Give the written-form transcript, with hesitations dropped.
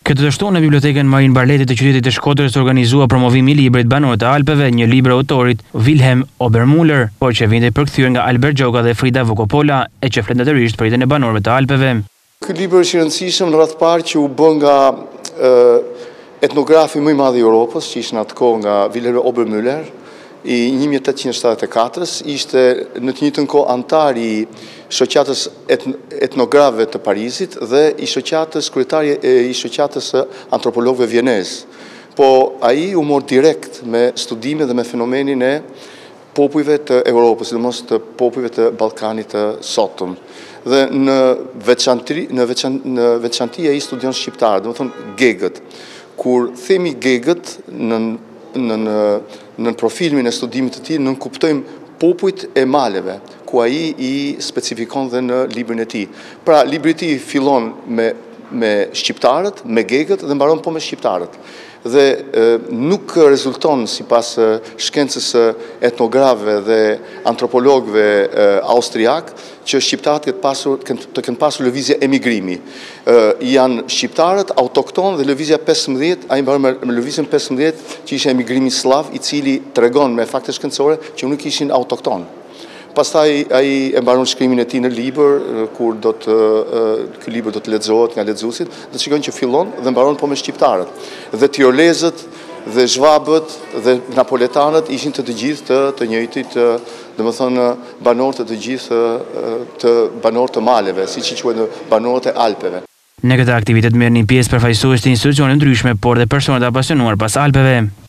Këtë të shtunë në bibliotekën Marin Barletit të qytetit të Shkodrës organizua promovimi i librit Banor të Alpeve, një libër autorit Wilhelm Obermüller, por që vinte përkthyer nga Albert Gjoka dhe Frida Vokopola, e që flet natërisht për jetën e banorëve të Alpeve. Ky libër është i rëndësishëm në radh parë që u bë nga etnografi më i madh i Europës, që ishte në atë kohë nga Wilhelm Obermüller, i 1874, ishte në të njëjtën kohë antar i shoqatës etnografëve të Parizit dhe i shoqatës kryetari i shoqatës antropologëve vjenez. Po ai u mor direkt me studime dhe me fenomenin e popujve të Europës, sidomos të popujve të Ballkanit të sotëm. Dhe në veçanti ai studion shqiptarët, domethënë gegët. Kur themi gegët në profilin e studimit të tij, nënkuptojmë popujt e maleve, ku ai i specifikon dhe në librin e tij. Pra, libri i tij fillon me shqiptarët, me gegët dhe mbaron po me shqiptarët. Dhe nuk rezulton sipas shkencës etnografëve dhe antropologëve austriak që shqiptarët të kenë pasur lëvizje emigrimi. Janë shqiptarët autokton dhe lëvizja 15, ai mbaron me lëvizjen 15 që ishte emigrimi slav, i cili tregon me fakte shkencore që nuk ishin autokton. Pastaj ai e mbaron shkrimin e tij në libër, kur ky libër do të lexohet nga lexuesit, do shikojnë që fillon dhe mbaron po me shqiptarët. Dhe tirolezët dhe zhvabët dhe napoletanët ishin të gjithë të njëjtit, domethënë banorë të gjithë të banorë të maleve, siç i quhen banorët e Alpeve. Në këtë aktivitet merrnin pjesë përfaqësues të institucione ndryshme, por dhe personat apasionuar pas Alpeve.